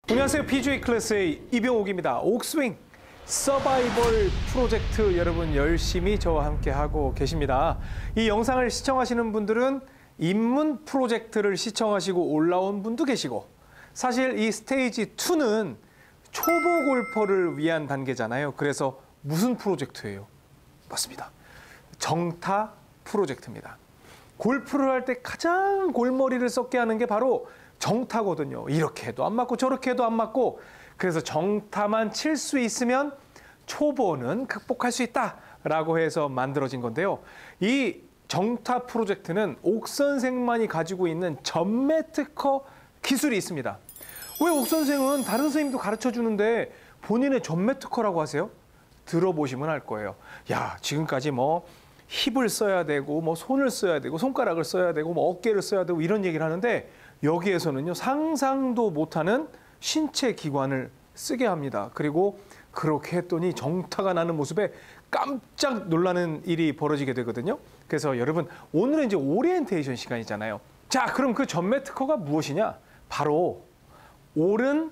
안녕하세요. PGA 클래스의 이병옥입니다. 옥스윙 서바이벌 프로젝트 여러분 열심히 저와 함께 하고 계십니다. 이 영상을 시청하시는 분들은 입문 프로젝트를 시청하시고 올라온 분도 계시고, 사실 이 스테이지 2는 초보 골퍼를 위한 단계잖아요. 그래서 무슨 프로젝트예요? 맞습니다. 정타 프로젝트입니다. 골프를 할 때 가장 골머리를 썩게 하는 게 바로 정타거든요. 이렇게 해도 안 맞고 저렇게 해도 안 맞고, 그래서 정타만 칠 수 있으면 초보는 극복할 수 있다라고 해서 만들어진 건데요. 이 정타 프로젝트는 옥 선생만이 가지고 있는 전매 특허 기술이 있습니다. 왜 옥 선생은 다른 선생님도 가르쳐 주는데 본인의 전매 특허라고 하세요? 들어보시면 알 거예요. 야, 지금까지 뭐 힙을 써야 되고 뭐 손을 써야 되고 손가락을 써야 되고 뭐 어깨를 써야 되고 이런 얘기를 하는데, 여기에서는요 상상도 못하는 신체 기관을 쓰게 합니다. 그리고 그렇게 했더니 정타가 나는 모습에 깜짝 놀라는 일이 벌어지게 되거든요. 그래서 여러분, 오늘은 이제 오리엔테이션 시간이잖아요. 자, 그럼 그 전매 특허가 무엇이냐? 바로 오른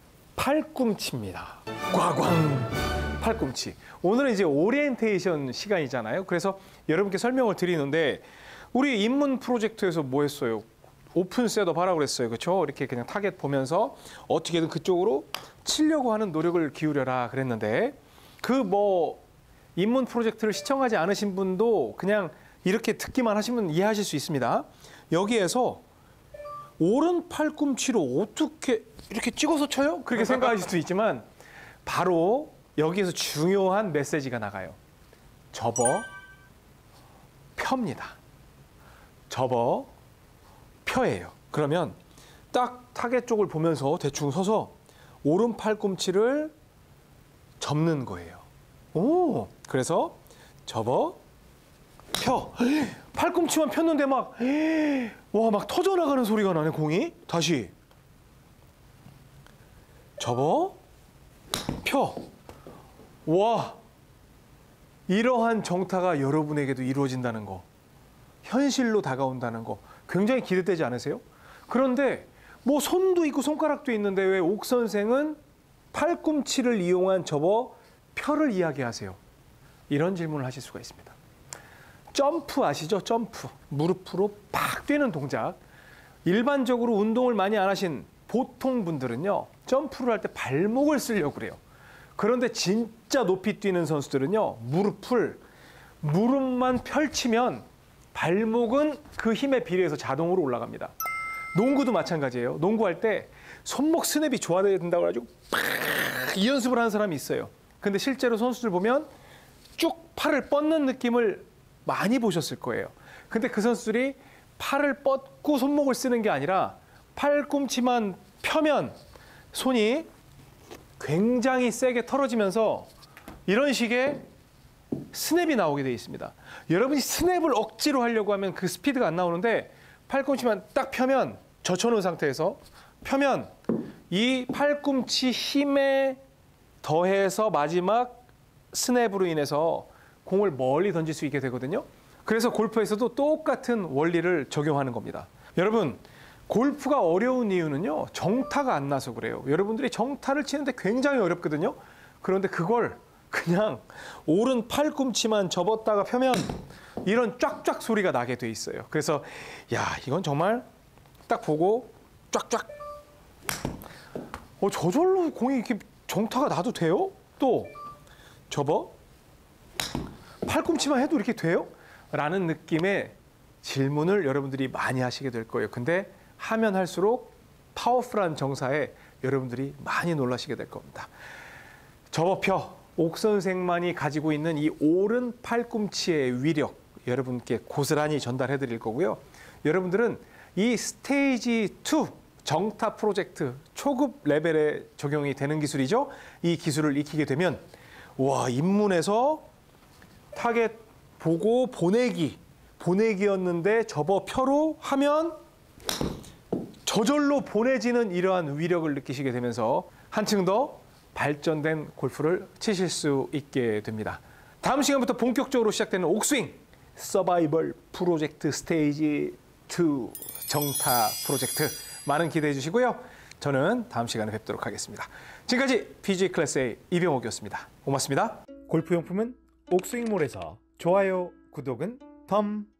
팔꿈치입니다. 꽝꽝 팔꿈치. 오늘은 이제 오리엔테이션 시간이잖아요. 그래서 여러분께 설명을 드리는데, 우리 입문 프로젝트에서 뭐 했어요? 오픈 셋업 하라고 그랬어요. 그렇죠? 이렇게 그냥 타겟 보면서 어떻게든 그쪽으로 치려고 하는 노력을 기울여라 그랬는데, 그 뭐 입문 프로젝트를 시청하지 않으신 분도 그냥 이렇게 듣기만 하시면 이해하실 수 있습니다. 여기에서 오른 팔꿈치로 어떻게 이렇게 찍어서 쳐요? 그렇게 생각하실 수도 있지만, 바로 여기에서 중요한 메시지가 나가요. 접어 펴입니다. 접어 펴예요. 그러면 딱 타겟 쪽을 보면서 대충 서서 오른 팔꿈치를 접는 거예요. 오, 그래서 접어 펴. 팔꿈치만 폈는데 막 터져나가는 소리가 나네, 공이. 다시 접어 펴. 와, 이러한 정타가 여러분에게도 이루어진다는 거, 현실로 다가온다는 거 굉장히 기대되지 않으세요? 그런데 뭐 손도 있고 손가락도 있는데 왜 옥 선생은 팔꿈치를 이용한 접어 펴를 이야기하세요? 이런 질문을 하실 수가 있습니다. 점프 아시죠? 점프. 무릎으로 팍 뛰는 동작. 일반적으로 운동을 많이 안 하신 보통 분들은요, 점프를 할 때 발목을 쓰려고 그래요. 그런데 진짜 높이 뛰는 선수들은요, 무릎만 펼치면 발목은 그 힘에 비례해서 자동으로 올라갑니다. 농구도 마찬가지예요. 농구할 때 손목 스냅이 좋아야 된다고 해가지고 이 연습을 하는 사람이 있어요. 근데 실제로 선수들 보면 쭉 팔을 뻗는 느낌을 많이 보셨을 거예요. 근데 그 선수들이 팔을 뻗고 손목을 쓰는 게 아니라 팔꿈치만 펴면 손이 굉장히 세게 털어지면서 이런 식의 스냅이 나오게 되어 있습니다. 여러분이 스냅을 억지로 하려고 하면 그 스피드가 안 나오는데, 팔꿈치만 딱 펴면, 젖혀놓은 상태에서 펴면 이 팔꿈치 힘에 더해서 마지막 스냅으로 인해서 공을 멀리 던질 수 있게 되거든요. 그래서 골프에서도 똑같은 원리를 적용하는 겁니다. 여러분, 골프가 어려운 이유는요, 정타가 안 나서 그래요. 여러분들이 정타를 치는데 굉장히 어렵거든요. 그런데 그걸 그냥 오른 팔꿈치만 접었다가 펴면 이런 쫙쫙 소리가 나게 돼 있어요. 그래서 야, 이건 정말 딱 보고 쫙쫙. 저절로 공이 이렇게 정타가 나도 돼요? 또 접어 팔꿈치만 해도 이렇게 돼요? 라는 느낌의 질문을 여러분들이 많이 하시게 될 거예요. 근데 하면 할수록 파워풀한 정사에 여러분들이 많이 놀라시게 될 겁니다. 접어 펴. 옥 선생만이 가지고 있는 이 오른 팔꿈치의 위력, 여러분께 고스란히 전달해 드릴 거고요. 여러분들은 이 스테이지 2 정타 프로젝트 초급 레벨에 적용이 되는 기술이죠. 이 기술을 익히게 되면, 와, 입문에서 타겟 보고 보내기였는데 접어 펴로 하면 저절로 보내지는 이러한 위력을 느끼시게 되면서 한층 더 발전된 골프를 치실 수 있게 됩니다. 다음 시간부터 본격적으로 시작되는 옥스윙 서바이벌 프로젝트 스테이지 2 정타 프로젝트 많은 기대해 주시고요. 저는 다음 시간에 뵙도록 하겠습니다. 지금까지 PGA 클래스의 이병옥이었습니다. 고맙습니다. 골프용품은 옥스윙몰에서 좋아요, 구독은 덤.